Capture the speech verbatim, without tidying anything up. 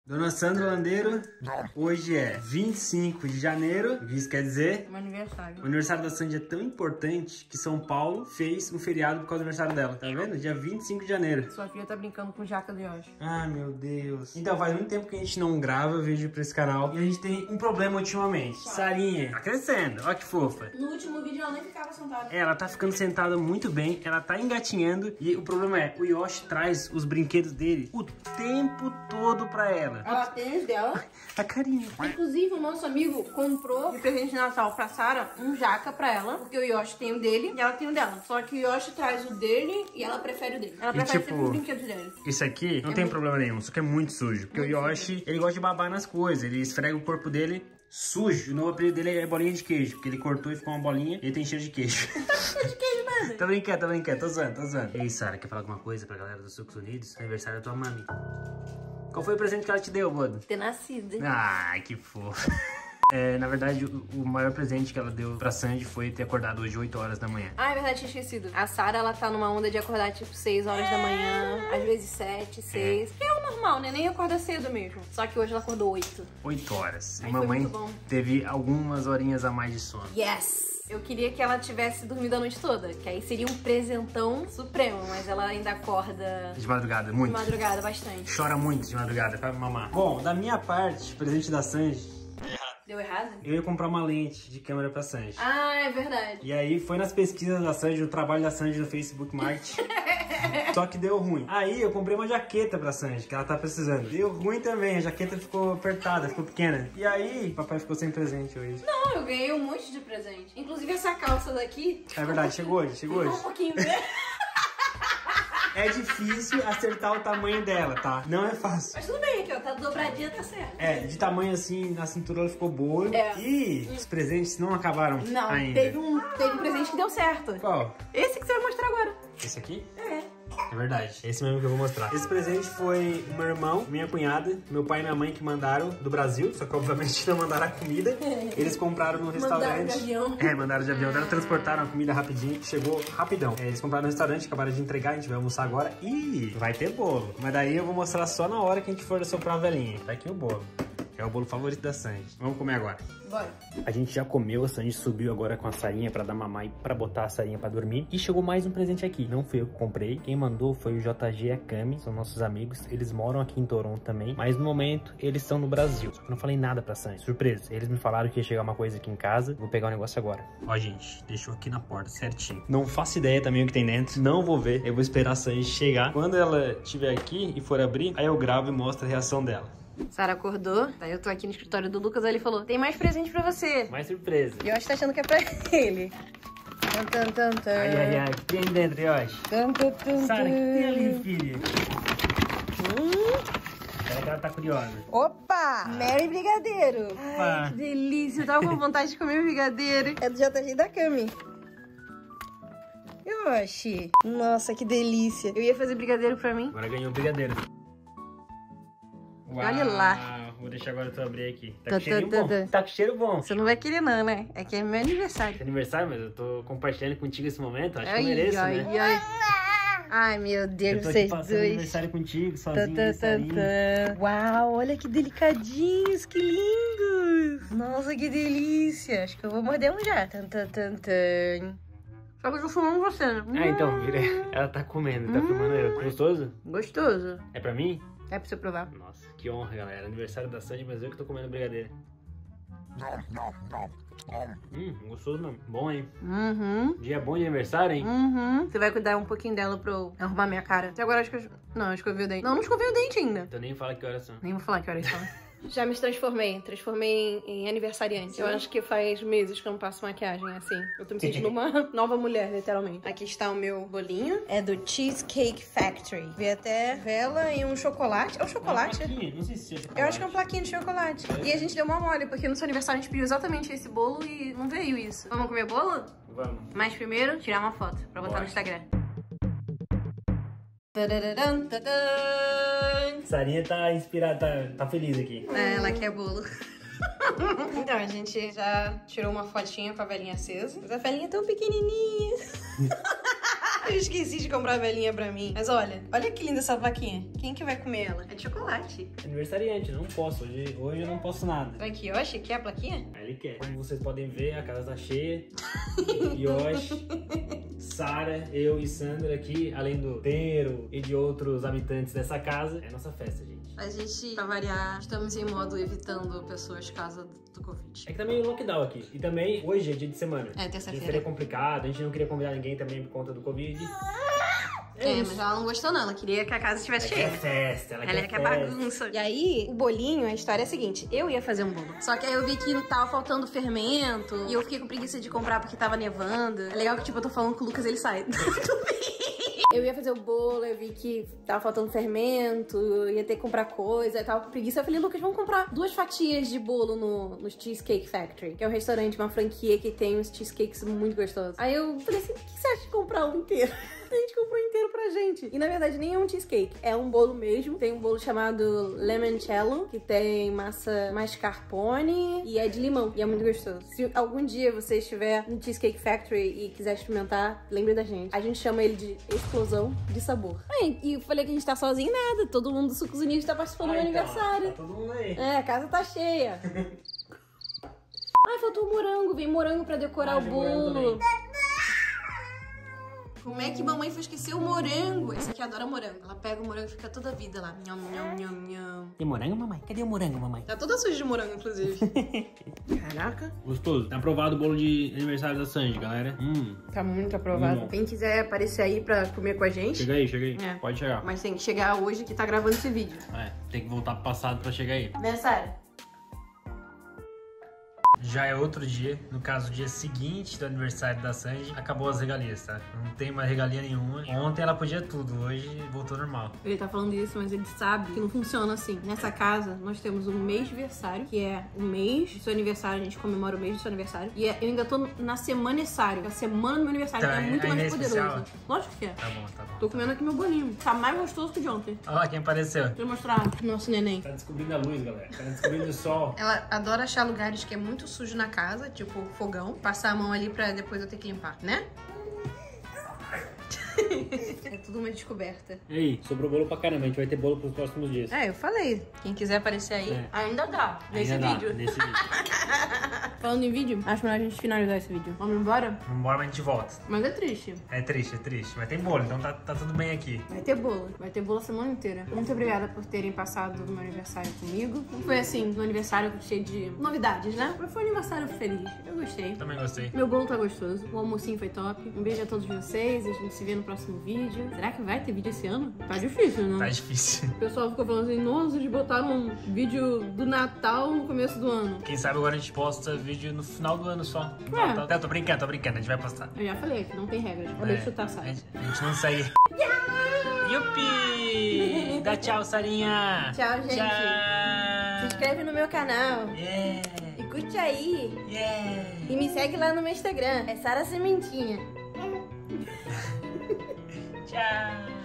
Dona Sandra Landeiro, hoje é vinte e cinco de janeiro, o que isso quer dizer? Meu aniversário. O aniversário da Sandy é tão importante que São Paulo fez um feriado por causa do aniversário dela, tá vendo? Dia vinte e cinco de janeiro. Sua filha tá brincando com jaca de hoje. Ai, meu Deus. Então, faz muito tempo que a gente não grava vídeo pra esse canal e a gente tem um problema ultimamente. Sarinha tá crescendo, ó que fofa. No último vídeo ela nem ficava sentada. Ela tá ficando sentada muito bem, ela tá engatinhando e o problema é, o Yoshi traz os brinquedos dele o tempo todo pra ela. Ela tênis dela. A carinha. Inclusive, o nosso amigo comprou de presente de Natal pra Sarah um jaca pra ela, porque o Yoshi tem o dele e ela tem o dela. Só que o Yoshi traz o dele e ela prefere o dele. Ela E, prefere tipo, sempre os brinquedos dele. Isso aqui não tem problema nenhum, só que é muito sujo. Porque Muito o Yoshi, ele gosta de babar nas coisas, ele esfrega o corpo dele sujo. O novo apelido dele é bolinha de queijo, porque ele cortou e ficou uma bolinha e ele tem cheiro de queijo. Cheiro de queijo, mano. Tô brincando, tô brincando, tô zoando, tô zoando. Ei, Sarah, quer falar alguma coisa pra galera dos Estados Unidos? Aniversário da tua mami. Qual foi o presente que ela te deu, Bodo? Ter nascido. Ai, que fofo. É, na verdade, o, o maior presente que ela deu pra Sandy foi ter acordado hoje oito horas da manhã. Ah, é verdade, tinha esquecido. A Sarah, ela tá numa onda de acordar tipo seis horas da manhã, às vezes sete, seis. Que é o normal, né? Nem acorda cedo mesmo. Só que hoje ela acordou oito. oito horas. Ai, E foi mamãe muito bom. teve algumas horinhas a mais de sono. Yes! Eu queria que ela tivesse dormido a noite toda, que aí seria um presentão supremo, mas ela ainda acorda De madrugada, de muito. madrugada bastante. Chora muito de madrugada pra mamar. Bom, da minha parte, presente da Sandy, Deu errado? eu ia comprar uma lente de câmera pra Sandy. Ah, é verdade. E aí foi nas pesquisas da Sandy, no trabalho da Sandy no Facebook Marketing. Só que deu ruim. Aí eu comprei uma jaqueta pra Sandy, que ela tá precisando. Deu ruim também, a jaqueta ficou apertada, ficou pequena. E aí, papai ficou sem presente hoje. Não, eu ganhei um monte de presente. Inclusive essa calça daqui. É verdade, chegou hoje, chegou Ficou um hoje. pouquinho grande. É difícil acertar o tamanho dela, tá? Não é fácil. Mas tudo bem aqui, ó. Tá dobradinha, tá certo. É, de tamanho assim, na cintura ela ficou boa. É. E os presentes não acabaram Não, ainda. teve um, teve um presente que deu certo. Qual? Esse que você vai mostrar agora. Esse aqui? É. É verdade, esse mesmo que eu vou mostrar. Esse presente foi o meu irmão, minha cunhada, meu pai e minha mãe que mandaram do Brasil, só que obviamente não mandaram a comida. Eles compraram no restaurante. Mandaram de avião. É, mandaram de avião. Transportaram a comida rapidinho, chegou rapidão. É, eles compraram no restaurante, acabaram de entregar, a gente vai almoçar agora. E vai ter bolo. Mas daí eu vou mostrar só na hora que a gente for soprar a velhinha. Tá aqui o bolo. É o bolo favorito da Sandy. Vamos comer agora. Bora. A gente já comeu, a Sandy subiu agora com a Sarinha pra dar mamar e pra botar a Sarinha pra dormir. E chegou mais um presente aqui. Não fui eu que comprei. Quem mandou foi o J G e a Cami, são nossos amigos. Eles moram aqui em Toronto também. Mas no momento, eles estão no Brasil. Só que eu não falei nada pra Sandy. Surpresa. Eles me falaram que ia chegar uma coisa aqui em casa. Vou pegar o negócio agora. Ó, gente, deixou aqui na porta certinho. Não faço ideia também o que tem dentro. Não vou ver. Eu vou esperar a Sandy chegar. Quando ela estiver aqui e for abrir, aí eu gravo e mostro a reação dela. Sarah acordou, daí eu tô aqui no escritório do Lucas, aí ele falou, tem mais presente pra você. Mais surpresa. E eu acho que tá achando que é pra ele. Tan, tan, tan, tan. Ai, ai, ai. O que tem dentro, Yoshi? Tan, tan, tan, Sara, o que tem ali, tan. filha? Hum. Será que ela tá curiosa? Opa! Mary Brigadeiro. Opa. Ai, que delícia. Eu tava com vontade de comer brigadeiro. É do J G da Cami. Yoshi. Nossa, que delícia. Eu ia fazer brigadeiro pra mim. Agora ganhou o brigadeiro. Uau, Olha lá. Vou deixar agora tu abrir aqui. Tá, Tá, com cheirinho tá, tá, bom. tá. Tá com cheiro bom. Você não vai querer não, né? É que é meu aniversário. É aniversário, mas eu tô compartilhando contigo esse momento. Acho que Ai, eu mereço, ai, né? ai. Ai, meu Eu Deus, tô aqui vocês passando dois. aniversário contigo, Tá, sozinho, tá, tá, aniversarinho. tá. Uau, olha que delicadinhos, que lindos. Nossa, que delícia. Acho que eu vou morder um já. Tan, tan, tan, tan. Só que eu tô filmando você, né? Ah, então, vira. Ela tá comendo, tá Hum. filmando eu. Gostoso? Gostoso. É pra mim? É pra você provar. Nossa, que honra, galera. Aniversário da Sandy, mas eu que tô comendo brigadeiro. Hum, gostoso mesmo. Bom, hein? Uhum. Dia bom de aniversário, hein? Uhum. Você vai cuidar um pouquinho dela pra eu arrumar minha cara. Até agora acho que eu... Não, escovei o dente. Não, não escovei o dente ainda. Então nem fala que horas são. Nem vou falar que horas são. Já me transformei. Transformei em, em aniversariante. Eu acho que faz meses que eu não passo maquiagem assim. Eu tô me sentindo uma nova mulher, literalmente. Aqui está o meu bolinho. É do Cheesecake Factory. Vi até vela e um chocolate. É um chocolate? Plaquinha, não sei se é chocolate. Eu acho que é um plaquinho de chocolate. E a gente deu uma mole, porque no seu aniversário a gente pediu exatamente esse bolo e não veio isso. Vamos comer bolo? Vamos. Mas primeiro, tirar uma foto pra botar Bora. no Instagram. Tadadadam, tadam. Sarinha tá inspirada, tá, tá feliz aqui. É, ela quer bolo. Então, a gente já tirou uma fotinha com a velhinha acesa. Mas a velhinha é tão pequenininha. Eu esqueci de comprar a velhinha pra mim. Mas olha, olha que linda essa vaquinha. Quem que vai comer ela? É de chocolate. Aniversariante, não posso. Hoje, hoje eu não posso nada. Vai que Yoshi quer a plaquinha? Aí ele quer. Como vocês podem ver, a casa tá cheia. Yoshi, Sara, eu e Sandra aqui, além do Tero e de outros habitantes dessa casa. É a nossa festa, gente. A gente, pra variar, estamos em modo evitando pessoas casa do Covid. É que tá meio lockdown aqui. E também, hoje é dia de semana. É, Isso terça-feira. seria complicado, a gente não queria convidar ninguém também por conta do Covid. É, É, isso. mas ela não gostou não, ela queria que a casa estivesse Ela cheia. quer festa, ela, Ela quer quer festa. bagunça. E aí, o bolinho, a história é a seguinte. Eu ia fazer um bolo. Só que aí eu vi que tava faltando fermento. E eu fiquei com preguiça de comprar porque tava nevando. É legal que, tipo, eu tô falando com o Lucas, ele sai. Eu ia fazer o bolo, eu vi que tava faltando fermento, ia ter que comprar coisa, eu tava com preguiça. Eu falei, Lucas, vamos comprar duas fatias de bolo no, no Cheesecake Factory, que é um restaurante, uma franquia que tem uns cheesecakes muito gostosos. Aí eu falei assim, o que você acha de comprar um inteiro? A gente comprou inteiro pra gente. E na verdade nem é um cheesecake, é um bolo mesmo. Tem um bolo chamado Limoncello, que tem massa mascarpone e é de limão. E é muito gostoso. Se algum dia você estiver no Cheesecake Factory e quiser experimentar, lembre da gente. A gente chama ele de explosão de sabor. Aí, e eu falei que a gente tá sozinho em nada. Todo mundo do Sucos Unidos tá participando Ah, do meu então, aniversário. Tá todo mundo aí. É, a casa tá cheia. Ai, faltou o morango. Vem morango pra decorar Ah, o vem morango bolo. também. Como é que mamãe foi esquecer o morango? Essa aqui adora morango. Ela pega o morango e fica toda a vida lá. Nham, nham, nham, nham. Tem morango, mamãe? Cadê o morango, mamãe? Tá toda suja de morango, inclusive. Caraca. Gostoso. Tá aprovado o bolo de aniversário da Sandy, galera. Hum. Tá muito aprovado. Hum. Quem quiser aparecer aí pra comer com a gente. Chega aí, chega aí. É. Pode chegar. Mas tem que chegar hoje que tá gravando esse vídeo. É, tem que voltar pro passado pra chegar aí. Aniversário. Já é outro dia, no caso, o dia seguinte do aniversário da Sandy, acabou as regalias, tá? Não tem mais regalia nenhuma. Ontem ela podia tudo, hoje voltou normal. Ele tá falando isso, mas ele sabe que não funciona assim. Nessa casa, nós temos um mês-versário, que é o mês do seu aniversário, a gente comemora o mês do seu aniversário. E é- eu ainda tô na semanessário, a semana do meu aniversário, Então, que é muito ainda mais é poderoso. especial? Lógico que é. Tá bom, tá bom. Tô comendo aqui meu bolinho. Tá mais gostoso que o de ontem. Olha lá quem apareceu. Deixa eu mostrar o nosso neném. Tá descobrindo a luz, galera. Tá descobrindo o sol. Ela adora achar lugares que é muito sujo na casa, tipo fogão. Passar a mão ali pra depois eu ter que limpar, né? É tudo uma descoberta. E aí, sobrou bolo pra caramba. A gente vai ter bolo pros próximos dias. É, eu falei. Quem quiser aparecer aí, É. ainda dá. Nesse Ainda dá, vídeo. Nesse vídeo. Falando em vídeo, acho melhor a gente finalizar esse vídeo. Vamos embora? Vambora, mas a gente volta. Mas é triste. É triste, é triste. Mas tem bolo, então tá, tá tudo bem aqui. Vai ter bolo. Vai ter bolo a semana inteira. Muito obrigada por terem passado o meu aniversário comigo. Não foi assim, um aniversário cheio de novidades, né? Mas foi um aniversário feliz. Eu gostei. Também gostei. Meu bolo tá gostoso. O almocinho foi top. Um beijo a todos vocês. A gente se vê no próximo vídeo. Será que vai ter vídeo esse ano? Tá difícil, né? Tá difícil. O pessoal ficou falando assim, nossa, eles botaram um vídeo do Natal no começo do ano. Quem sabe agora a gente posta vídeo no final do ano só. Não, tá, tô brincando, tô brincando. A gente vai postar. Eu já falei que não tem regras. Acabei de chutar, a, sabe? gente, a gente não segue. Yupi! Dá tchau, Sarinha! Tchau, gente. Se Tchau! inscreve no meu canal. Yeah! E curte aí. Yeah! E me segue lá no meu Instagram. É Sara Sementinha. Tchau!